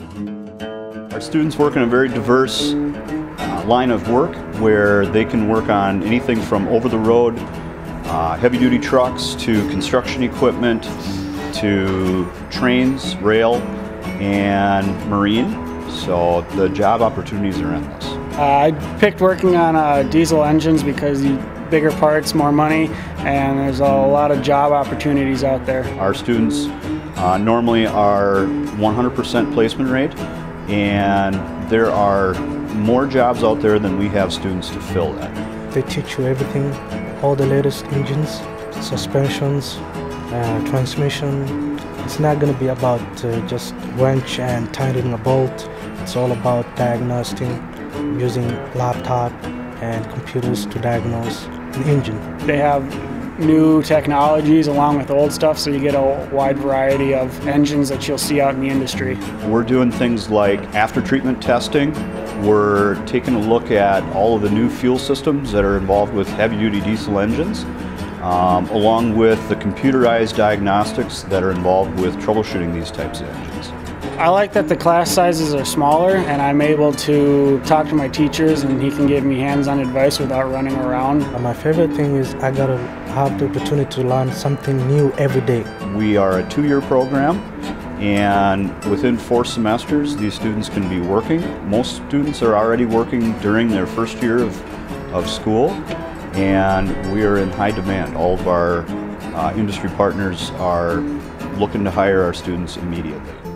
Our students work in a very diverse line of work where they can work on anything from over-the-road heavy-duty trucks to construction equipment to trains, rail, and marine. So the job opportunities are endless. I picked working on diesel engines because bigger parts, more money, and there's a lot of job opportunities out there. Our students normally are 100% placement rate, and there are more jobs out there than we have students to fill that. They teach you everything, all the latest engines, suspensions, transmission. It's not going to be about just wrench and tightening a bolt. It's all about diagnostic, using laptop and computers to diagnose an engine. They have new technologies along with old stuff, so you get a wide variety of engines that you'll see out in the industry. We're doing things like after-treatment testing. We're taking a look at all of the new fuel systems that are involved with heavy-duty diesel engines, along with the computerized diagnostics that are involved with troubleshooting these types of engines. I like that the class sizes are smaller and I'm able to talk to my teachers and he can give me hands-on advice without running around. My favorite thing is I got to have the opportunity to learn something new every day. We are a 2-year program, and within 4 semesters these students can be working. Most students are already working during their first year of school, and we are in high demand. All of our industry partners are looking to hire our students immediately.